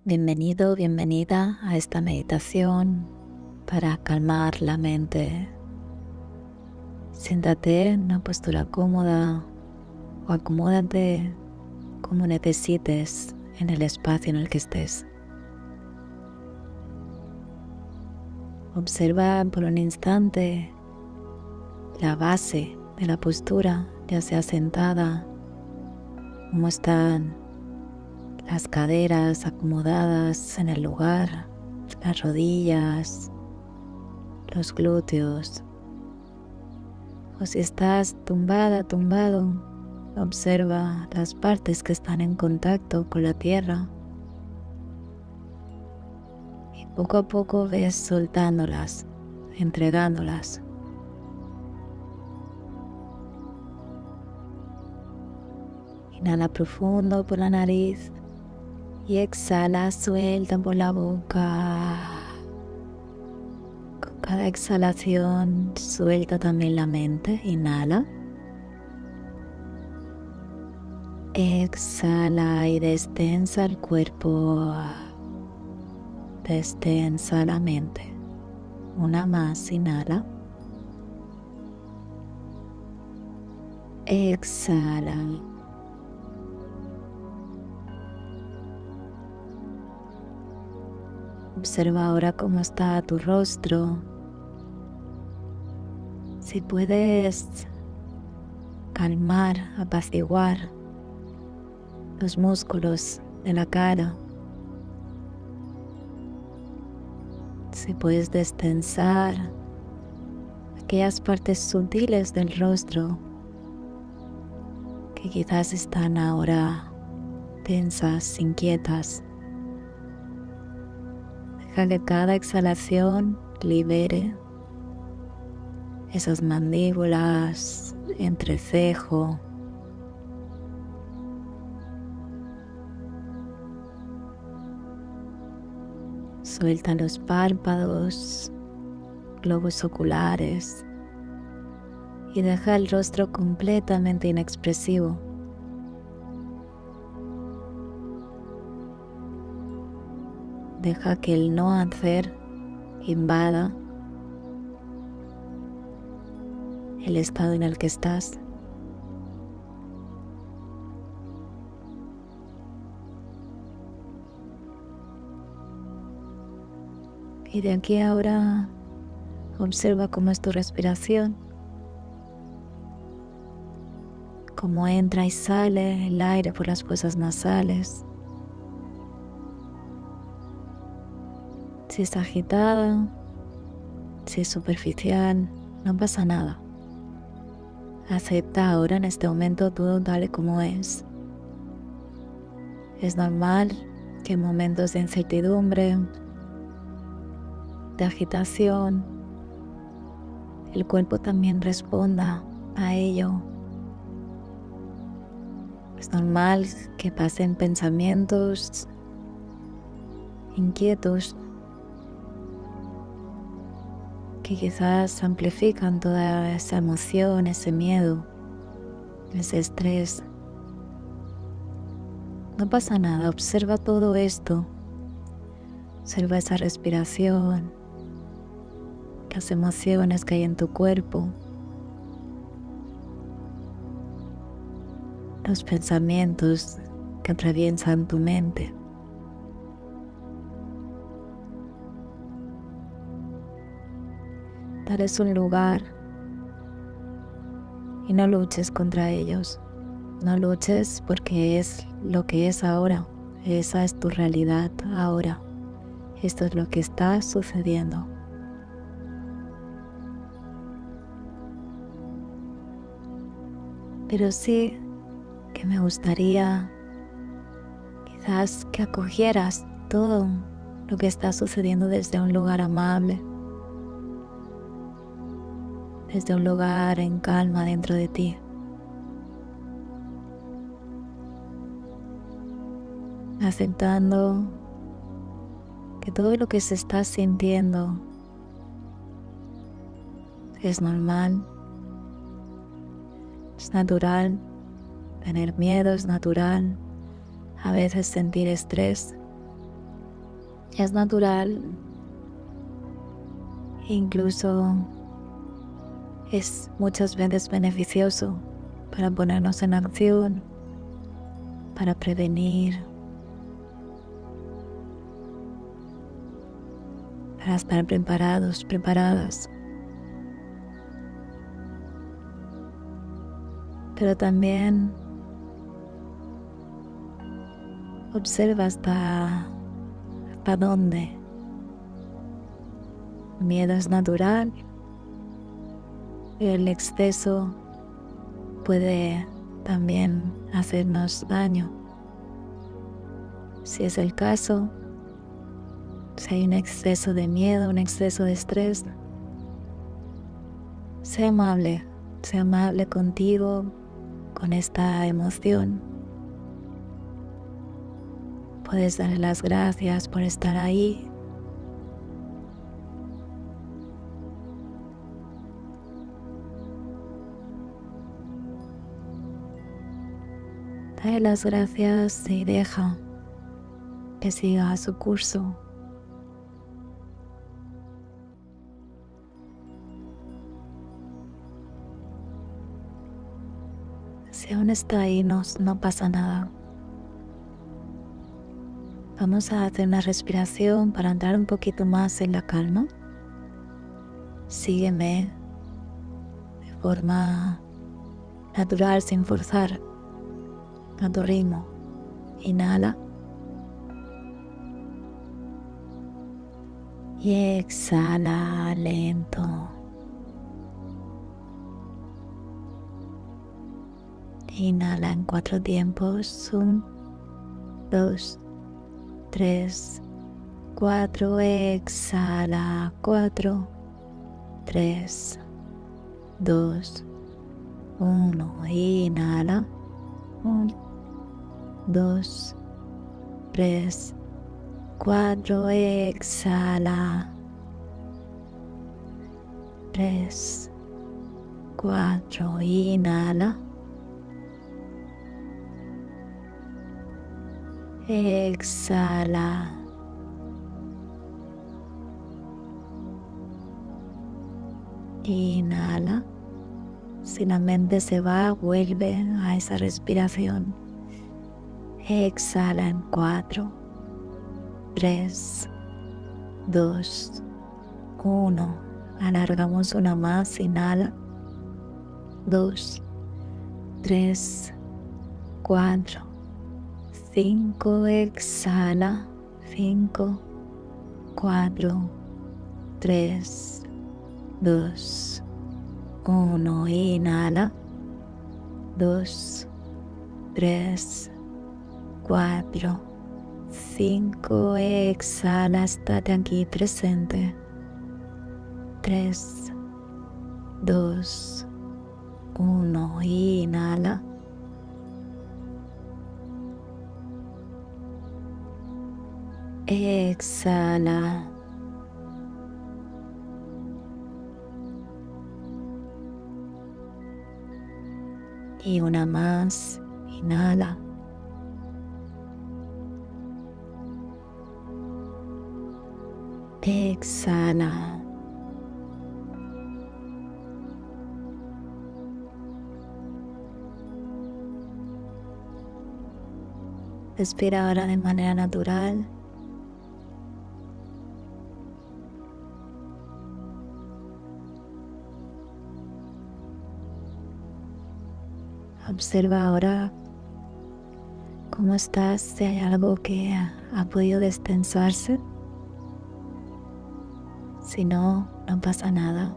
Bienvenido, bienvenida a esta meditación para calmar la mente. Siéntate en una postura cómoda o acomódate como necesites en el espacio en el que estés. Observa por un instante la base de la postura, ya sea sentada, cómo están las caderas acomodadas en el lugar, las rodillas, los glúteos. O si estás tumbada, tumbado, observa las partes que están en contacto con la tierra. Y poco a poco ves soltándolas, entregándolas. Inhala profundo por la nariz. Y exhala, suelta por la boca. Con cada exhalación, suelta también la mente. Inhala. Exhala y destensa el cuerpo. Destensa la mente. Una más, inhala. Exhala. Observa ahora cómo está tu rostro. Si puedes calmar, apaciguar los músculos de la cara. Si puedes destensar aquellas partes sutiles del rostro que quizás están ahora tensas, inquietas. Deja que cada exhalación libere esas mandíbulas, entrecejo. Suelta los párpados, globos oculares y deja el rostro completamente inexpresivo. Deja que el no hacer invada el estado en el que estás. Y de aquí ahora observa cómo es tu respiración, cómo entra y sale el aire por las fosas nasales. Si es agitada, si es superficial, no pasa nada. Acepta ahora en este momento todo tal y como es. Es normal que en momentos de incertidumbre, de agitación, el cuerpo también responda a ello. Es normal que pasen pensamientos inquietos que quizás amplifican toda esa emoción, ese miedo, ese estrés. No pasa nada, observa todo esto. Observa esa respiración, las emociones que hay en tu cuerpo, los pensamientos que atraviesan tu mente. Dales un lugar y no luches contra ellos. No luches porque es lo que es ahora. Esa es tu realidad ahora. Esto es lo que está sucediendo. Pero sí que me gustaría quizás que acogieras todo lo que está sucediendo desde un lugar amable, desde un lugar en calma dentro de ti. Aceptando que todo lo que se está sintiendo es normal, es natural tener miedo, es natural a veces sentir estrés, Es natural, incluso es muchas veces beneficioso para ponernos en acción, para prevenir, para estar preparados, preparadas. Pero también observa hasta dónde. El miedo es natural, el exceso puede también hacernos daño. Si es el caso, si hay un exceso de miedo, un exceso de estrés, sé amable contigo, con esta emoción. Puedes darle las gracias por estar ahí. Dale las gracias y deja que siga su curso. Si aún está ahí, no pasa nada. Vamos a hacer una respiración para entrar un poquito más en la calma. Sígueme de forma natural, sin forzar, a tu ritmo. Inhala. Y exhala lento. Inhala en 4 tiempos. 1, 2, 3, 4. Exhala. 4, 3, 2, 1. Inhala. 1, 2, 3, 4. Exhala. 3, 4. Inhala. Exhala. Inhala. Si la mente se va, vuelve a esa respiración. Exhala en 4, 3, 2, 1. Alargamos una más. Inhala. 2, 3, 4. 5. Exhala. 5, 4, 3, 2, 1. Inhala. 2, 3, 4, 5. Exhala. Estate aquí presente. 3, 2, 1. Inhala. Exhala. Y una más. Inhala. Exhala. Respira ahora de manera natural. Observa ahora cómo estás, si hay algo que ha podido destensarse. Si no, no pasa nada.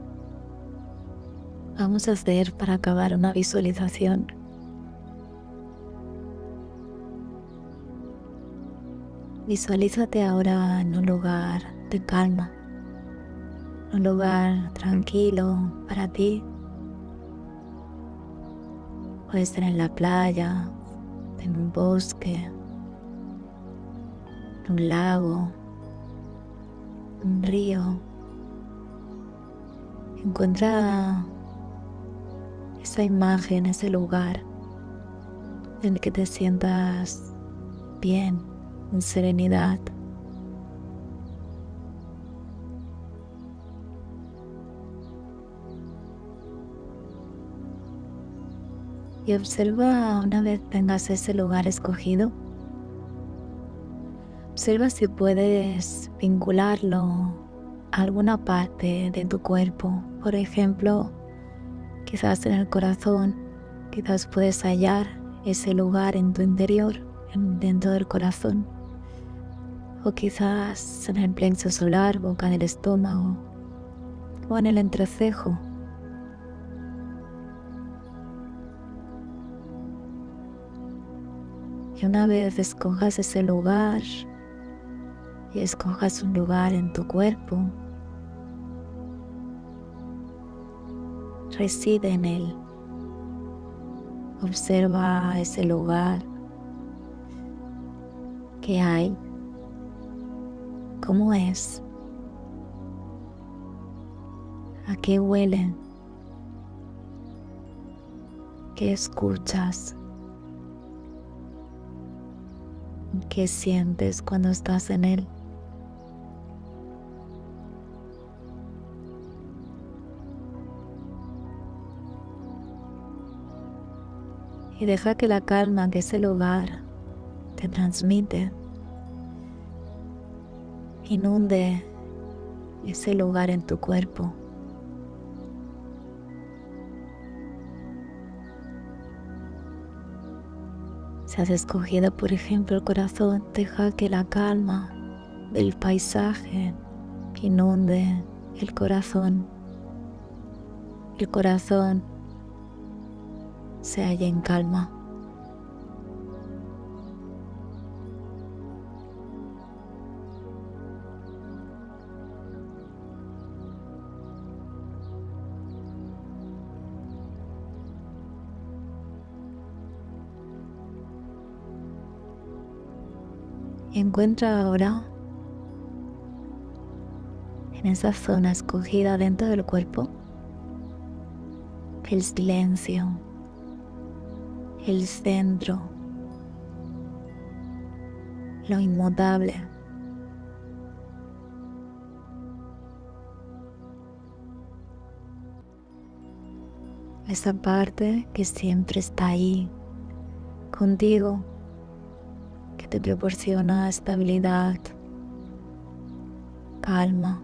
Vamos a hacer para acabar una visualización. Visualízate ahora en un lugar de calma, un lugar tranquilo para ti. Puede ser en la playa, en un bosque, en un lago, un río. Encuentra esa imagen, ese lugar en el que te sientas bien, en serenidad, y observa una vez tengas ese lugar escogido. Observa si puedes vincularlo a alguna parte de tu cuerpo. Por ejemplo, quizás en el corazón, quizás puedes hallar ese lugar en tu interior, dentro del corazón. O quizás en el plexo solar, boca del estómago, o en el entrecejo. Y una vez escojas ese lugar y escojas un lugar en tu cuerpo, reside en él. Observa ese lugar. ¿Qué hay? ¿Cómo es? ¿A qué huele? ¿Qué escuchas? ¿Qué sientes cuando estás en él? Y deja que la calma que ese lugar te transmite inunde ese lugar en tu cuerpo. Si has escogido, por ejemplo, el corazón, deja que la calma del paisaje inunde el corazón. El corazón se halla en calma. Y encuentra ahora en esa zona escogida dentro del cuerpo el silencio, el centro, lo inmutable. Esa parte que siempre está ahí, contigo, que te proporciona estabilidad, calma.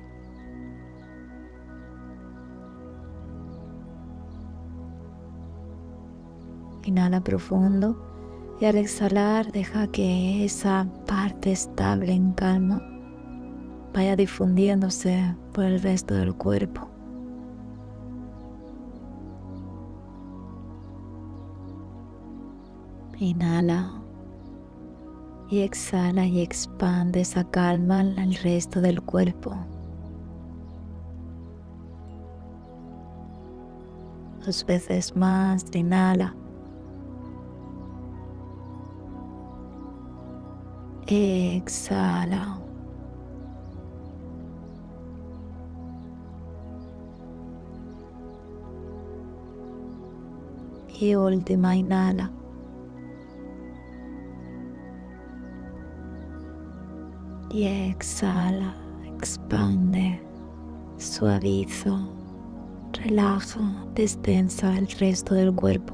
Inhala profundo y al exhalar deja que esa parte estable en calma vaya difundiéndose por el resto del cuerpo. Inhala y exhala y expande esa calma al resto del cuerpo. 2 veces más, inhala. Exhala. Y última, inhala. Y exhala, expande, suaviza, relaja, destensa el resto del cuerpo.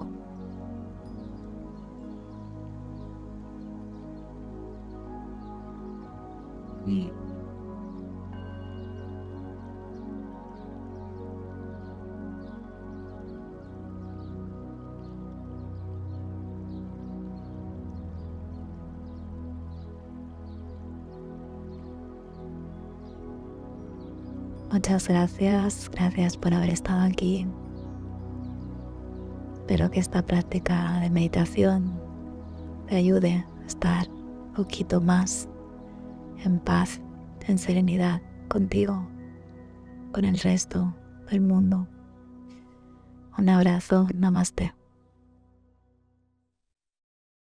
Muchas gracias por haber estado aquí. Espero que esta práctica de meditación te ayude a estar un poquito más en paz, en serenidad contigo, con el resto del mundo. Un abrazo, namaste.